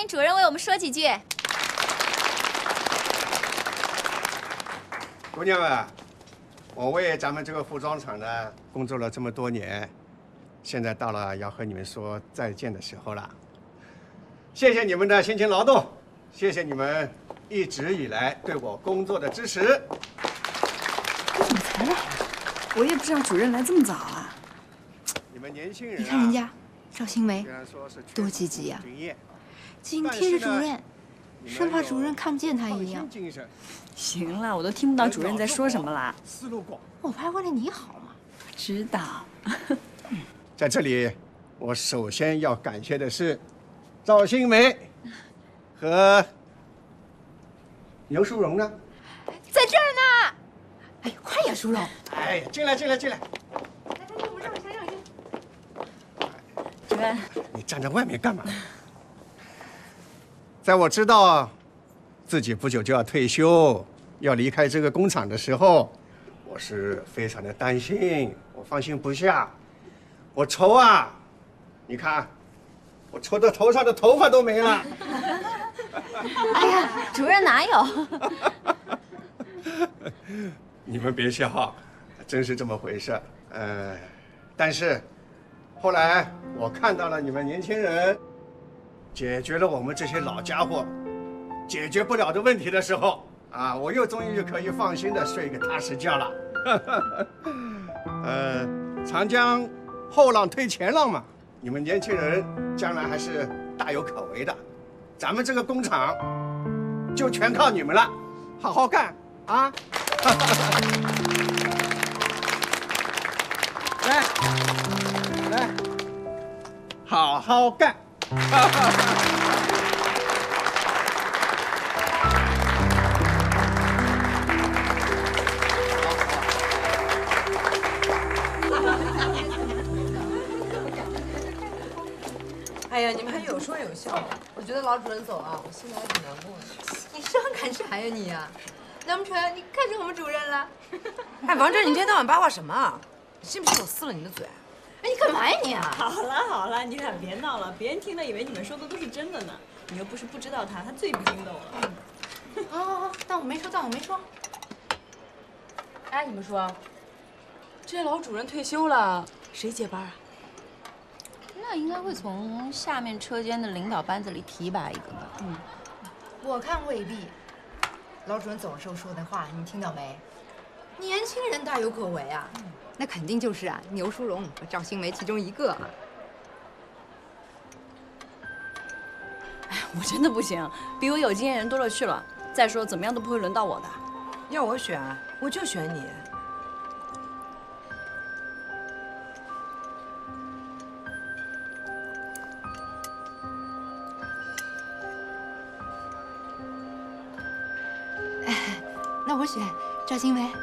迎主任为我们说几句。 姑娘们，我为咱们这个服装厂呢工作了这么多年，现在到了要和你们说再见的时候了。谢谢你们的辛勤劳动，谢谢你们一直以来对我工作的支持。 你怎么才来呀？我也不知道主任来这么早啊。 你们年轻人， 你看人家赵新梅虽然说是多积极呀， 敬业， 紧贴着主任，生怕主任看不见她一样。 精神， 行了，我都听不到主任在说什么啦。 思路广。 我不还为了你好吗？ 我知道。 在这里，我首先要感谢的是赵新梅和牛淑荣呢。 在这儿呢。哎，快呀，淑荣！ 哎呀，进来，进来，进来！ 主任， 你站在外面干嘛？在我知道自己不久就要退休，要离开这个工厂的时候，我是非常的担心，我放心不下。我愁啊，你看，我愁的头上的头发都没了。 哎呀，主任哪有？ 你们别笑，真是这么回事。但是后来我看到了你们年轻人解决了我们这些老家伙解决不了的问题的时候，啊，我又终于可以放心的睡个踏实觉了。长江后浪推前浪嘛，你们年轻人将来还是大有可为的。咱们这个工厂就全靠你们了，好好干啊！来，来，好好干！ 哎呀，你们还有说有笑。我觉得老主任走啊，我心里还挺难过的。你伤感啥呀你呀？难不成你看上我们主任了？哎，王震，你一天到晚八卦什么啊？信不信我撕了你的嘴？ 哎，你干嘛呀你啊？ 好了好了，你俩别闹了，别人听了以为你们说的都是真的呢。你又不是不知道他，他最不心动了。 好，当我没说，当我没说。 哎，你们说，这老主任退休了，谁接班啊？ 那应该会从下面车间的领导班子里提拔一个吧。 我看未必。老主任走的时候说的话，你听到没？年轻人大有可为啊。那肯定就是啊，牛淑荣和赵新梅其中一个啊。 哎，我真的不行，比我有经验人多了去了。再说怎么样都不会轮到我的。 要我选，我就选你。 那我选赵新梅。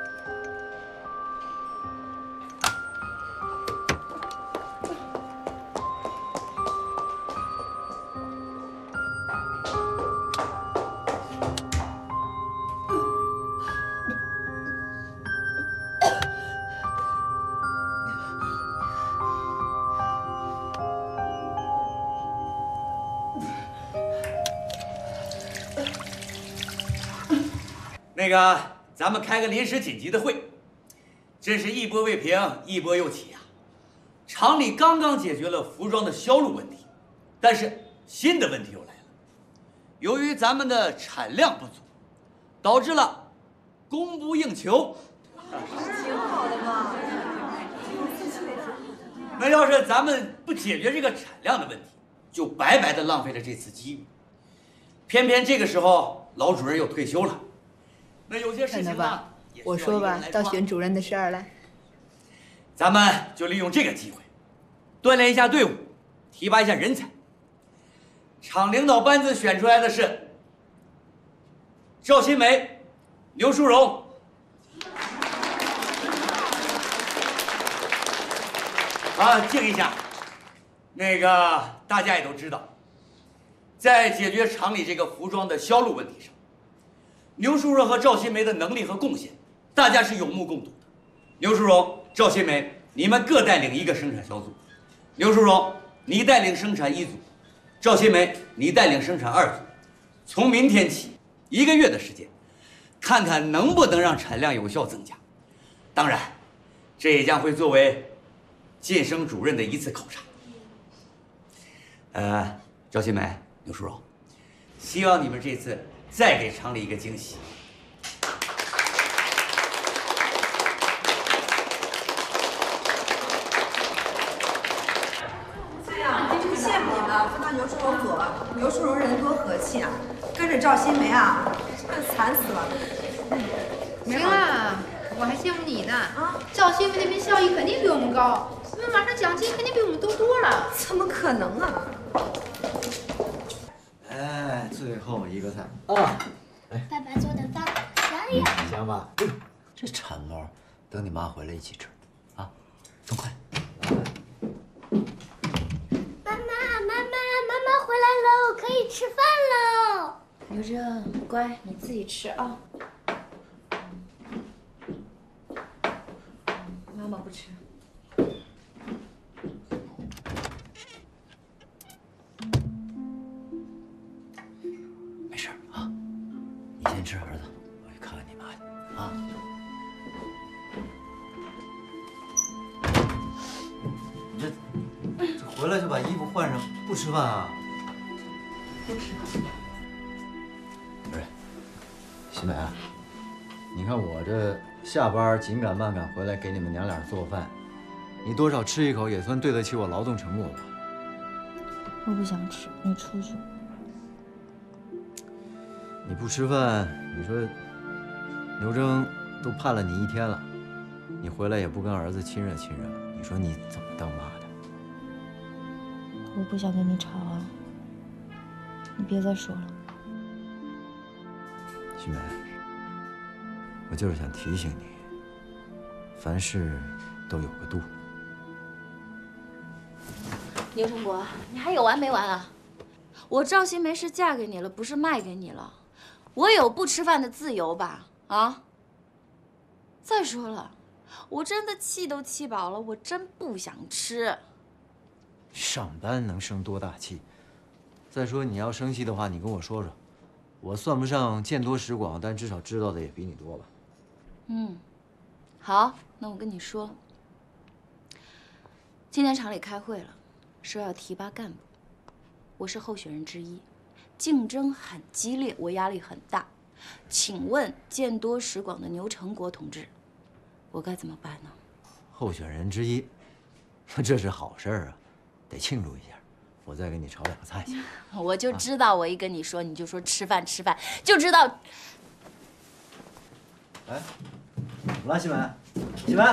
那个，咱们开个临时紧急的会，真是一波未平，一波又起啊！厂里刚刚解决了服装的销路问题，但是新的问题又来了。由于咱们的产量不足，导致了供不应求。 挺好的嘛。 那要是咱们不解决这个产量的问题，就白白的浪费了这次机遇。偏偏这个时候，老主任又退休了。那有些事情呢， 我说吧，到选主任的事儿了。 咱们就利用这个机会，锻炼一下队伍，提拔一下人才。厂领导班子选出来的是赵新梅、牛淑荣。啊，静一下。那个大家也都知道，在解决厂里这个服装的销路问题上，牛淑荣和赵新梅的能力和贡献，大家是有目共睹的。牛淑荣、赵新梅，你们各带领一个生产小组。牛淑荣，你带领生产一组； 赵新梅，你带领生产2组，从明天起1个月的时间，看看能不能让产量有效增加。当然，这也将会作为晋升主任的一次考察。赵新梅、牛淑荣，希望你们这次再给厂里一个惊喜。 对呀，真羡慕你们分到牛淑荣组，牛淑荣人多和气啊，跟着赵新梅啊，真惨死了。 行了，我还羡慕你呢。赵新梅那边效益肯定比我们高，那马上奖金肯定比我们多了。 怎么可能啊？ 哎，最后一个菜啊！ 爸爸做的饭香呀！ 香吧？这馋包，等你妈回来一起吃，啊，动快！ 妈妈回来了，我可以吃饭喽。 刘正，乖，你自己吃啊。妈妈不吃。 没事啊，你先吃，儿子，我去看看你妈去啊。你这回来就把衣服换上，不吃饭啊？ 不吃。 不是，新梅啊，你看我这下班紧赶慢赶回来给你们娘俩做饭，你多少吃一口也算对得起我劳动成果吧？ 我不想吃，你出去。 你不吃饭，你说牛征都盼了你1天了，你回来也不跟儿子亲热亲热，你说你怎么当妈的？ 我不想跟你吵啊，你别再说了。 新梅，我就是想提醒你，凡事都有个度。 牛成国，你还有完没完啊？我赵新梅是嫁给你了，不是卖给你了。我有不吃饭的自由吧？啊！再说了，我真的气都气饱了，我真不想吃。 上班能生多大气？再说你要生气的话，你跟我说说，我算不上见多识广，但至少知道的也比你多吧。 嗯，好，那我跟你说，今天厂里开会了，说要提拔干部，我是候选人之一，竞争很激烈，我压力很大。请问见多识广的牛成国同志，我该怎么办呢？ 候选人之一，这是好事啊，得庆祝一下。我再给你炒2个菜去。 我就知道，我一跟你说，你就说吃饭吃饭，就知道。 哎，怎么了，新梅？新梅。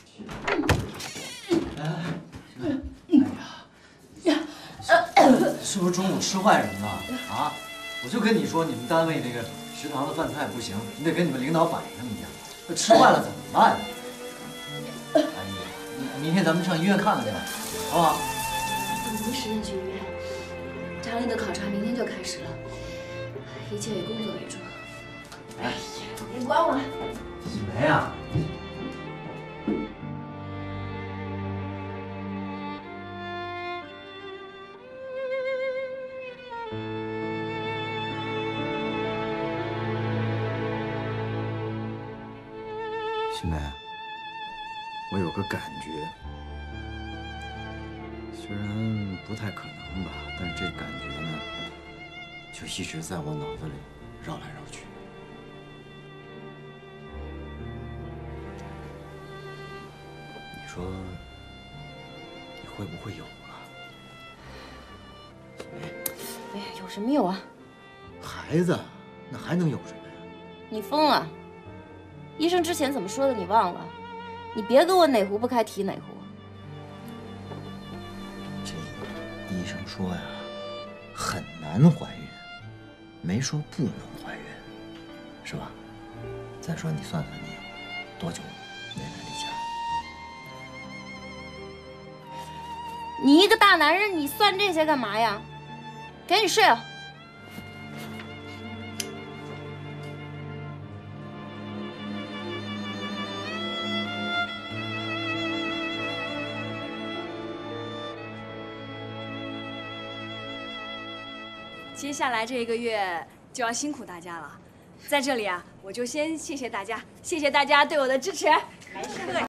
哎呀，是不是中午吃坏什么了啊？我就跟你说，你们单位那个食堂的饭菜不行，你得跟你们领导反映一下。这吃坏了怎么办？哎呀，明天咱们上医院看看去，好不好？ 第一时间去医院。厂里的考察明天就开始了，一切以工作为主。哎呀，别管我。 新梅啊。新梅，我有个感觉，虽然不太可能吧，但是这感觉呢，就一直在我脑子里绕来绕去。你说，你会不会有了？新梅， 哎呀，有什么有啊？ 孩子，那还能有什么呀？ 你疯了！医生之前怎么说的？你忘了？你别跟我哪壶不开提哪壶。 这医生说呀，很难怀孕，没说不能怀孕，是吧？再说你算算你多久没来例假？ 你一个大男人，你算这些干嘛呀？赶紧睡啊！ 接下来这一个月就要辛苦大家了。在这里啊，我就先谢谢大家，谢谢大家对我的支持。 没事。